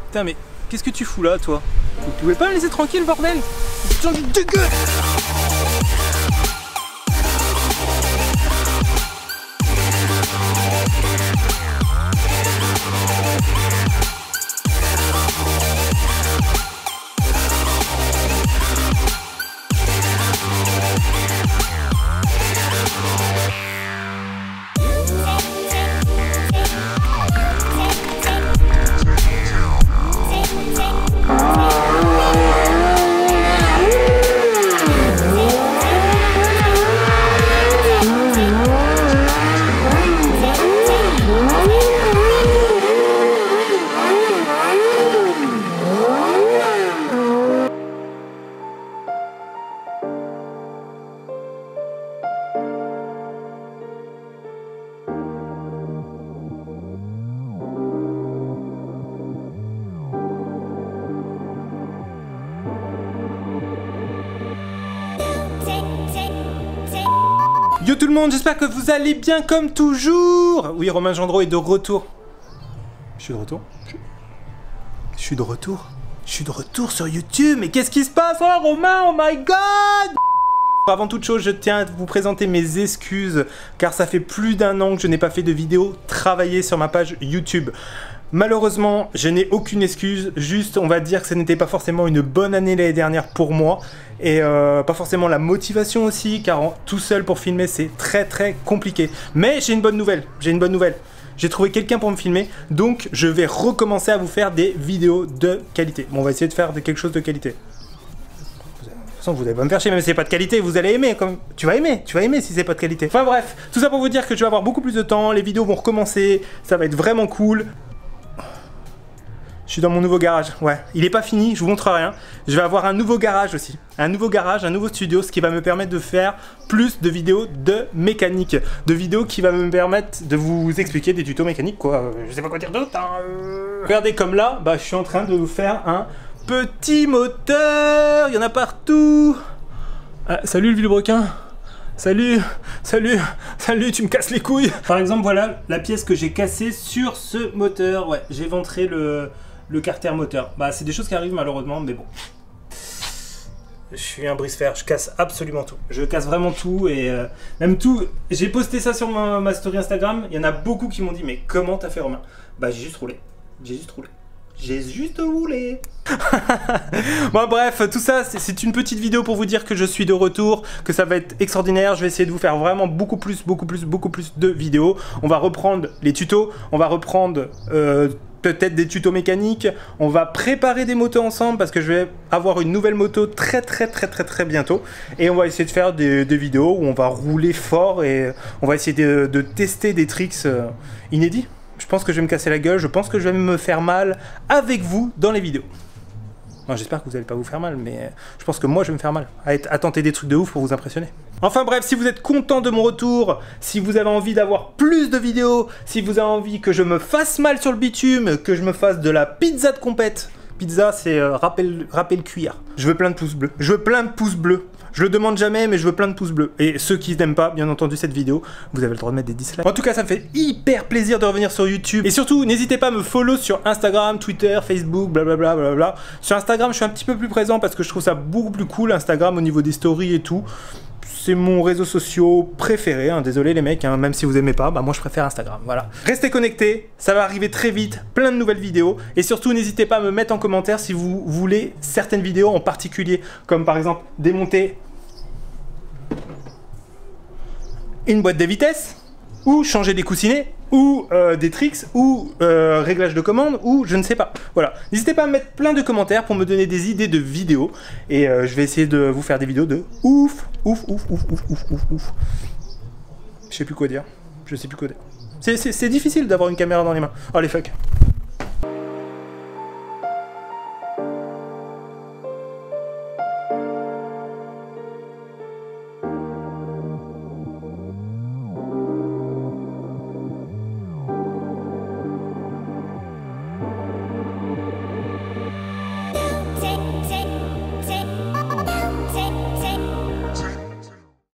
Putain, mais qu'est-ce que tu fous là, toi? Tu pouvais pas me laisser tranquille, bordel? Putain, du dégueu! Yo tout le monde, j'espère que vous allez bien comme toujours. Oui, Romain Gendreau est de retour. Je suis de retour. Je suis de retour. Je suis de retour sur YouTube. Mais qu'est-ce qui se passe? Oh Romain, oh my god! Avant toute chose, je tiens à vous présenter mes excuses, car ça fait plus d'1 an que je n'ai pas fait de vidéo travaillée sur ma page YouTube. Malheureusement, je n'ai aucune excuse, juste on va dire que ce n'était pas forcément une bonne année l'année dernière pour moi, et pas forcément la motivation aussi, car tout seul pour filmer c'est très compliqué. Mais j'ai une bonne nouvelle, j'ai trouvé quelqu'un pour me filmer, donc je vais recommencer à vous faire des vidéos de qualité. Bon, on va essayer de faire quelque chose de qualité. De toute façon, vous allez pas me faire chier, même si c'est pas de qualité, vous allez aimer. Comme... Tu vas aimer si c'est pas de qualité. Enfin bref, tout ça pour vous dire que je vais avoir beaucoup plus de temps, les vidéos vont recommencer, ça va être vraiment cool. Je suis dans mon nouveau garage, ouais. Il est pas fini, je vous montre rien. Je vais avoir un nouveau garage aussi. Un nouveau garage, un nouveau studio, ce qui va me permettre de faire plus de vidéos de mécanique. De vidéos qui va me permettre de vous expliquer des tutos mécaniques, quoi. Je sais pas quoi dire d'autre, hein. Regardez comme là, bah, je suis en train de vous faire un petit moteur. Il y en a partout. Ah, salut le vilebrequin. Salut, tu me casses les couilles. Par exemple, voilà la pièce que j'ai cassée sur ce moteur. Ouais, j'ai ventré le carter moteur. Bah, c'est des choses qui arrivent malheureusement, mais bon. Je suis un brise-fer, je casse absolument tout. Je casse vraiment tout et même tout. J'ai posté ça sur ma story Instagram. Il y en a beaucoup qui m'ont dit, mais comment t'as fait, Romain? Bah, j'ai juste roulé. J'ai juste roulé. Bon bref, tout ça c'est une petite vidéo pour vous dire que je suis de retour, que ça va être extraordinaire. Je vais essayer de vous faire vraiment beaucoup plus de vidéos. On va reprendre les tutos, on va reprendre peut-être des tutos mécaniques. On va préparer des motos ensemble parce que je vais avoir une nouvelle moto très bientôt. Et on va essayer de faire des vidéos où on va rouler fort et on va essayer de tester des tricks inédits. Je pense que je vais me casser la gueule, je pense que je vais me faire mal avec vous dans les vidéos. J'espère que vous n'allez pas vous faire mal, mais je pense que moi je vais me faire mal à tenter des trucs de ouf pour vous impressionner. Enfin bref, si vous êtes content de mon retour, si vous avez envie d'avoir plus de vidéos, si vous avez envie que je me fasse mal sur le bitume, que je me fasse de la pizza de compète. Pizza, c'est râper le cuir. Je veux plein de pouces bleus. Je le demande jamais, mais je veux plein de pouces bleus. Et ceux qui n'aiment pas, bien entendu, cette vidéo, vous avez le droit de mettre des dislikes. En tout cas, ça me fait hyper plaisir de revenir sur YouTube. Et surtout, n'hésitez pas à me follow sur Instagram, Twitter, Facebook, blablabla. Sur Instagram, je suis un petit peu plus présent parce que je trouve ça beaucoup plus cool, Instagram, au niveau des stories et tout. C'est mon réseau social préféré, hein. Désolé les mecs, hein, même si vous aimez pas, bah moi je préfère Instagram, voilà. Restez connectés, ça va arriver très vite, plein de nouvelles vidéos. Et surtout, n'hésitez pas à me mettre en commentaire si vous voulez certaines vidéos en particulier, comme par exemple démonter une boîte de vitesse, ou changer des coussinets, ou des tricks, ou réglage de commande, ou je ne sais pas. Voilà, n'hésitez pas à me mettre plein de commentaires pour me donner des idées de vidéos, et je vais essayer de vous faire des vidéos de ouf. Je sais plus quoi dire, c'est difficile d'avoir une caméra dans les mains. Oh les fuck.